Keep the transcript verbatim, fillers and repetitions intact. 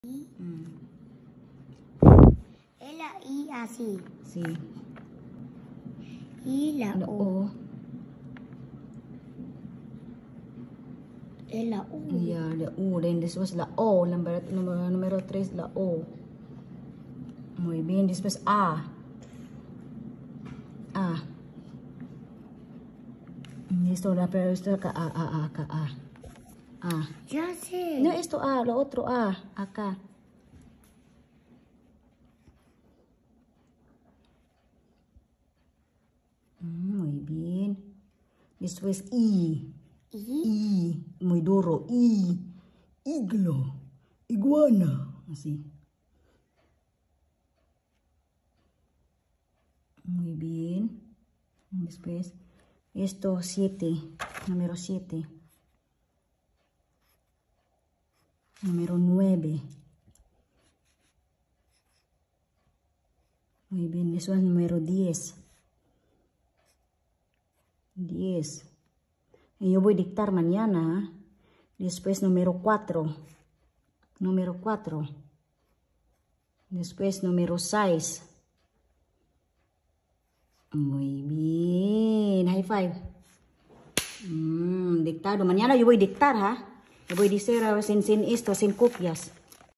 Mm. Es la I así. Sí. Y la La O. O. Es la U. Yeah, la U. Then this was la O. Number, number, número tres, la O. Muy bien. Después A. A. Esto, la pero esto acá, A, A, A, acá, A. A. Ya sé. No, esto A, lo otro A, acá. Mm, muy bien. Después I. I. I. Muy duro. I. Iglo. Iguana. Así. Muy bien. Después, esto siete. Número siete. Número nueve. Muy bien, eso es número diez. diez. Y yo voy a dictar mañana. ¿eh? Después número cuatro. Número cuatro. Después número seis. Muy bien. High five. Mm, dictado. Mañana yo voy a dictar, ¿ah? ¿eh? Yo voy a decir sin, sin esto, sin copias.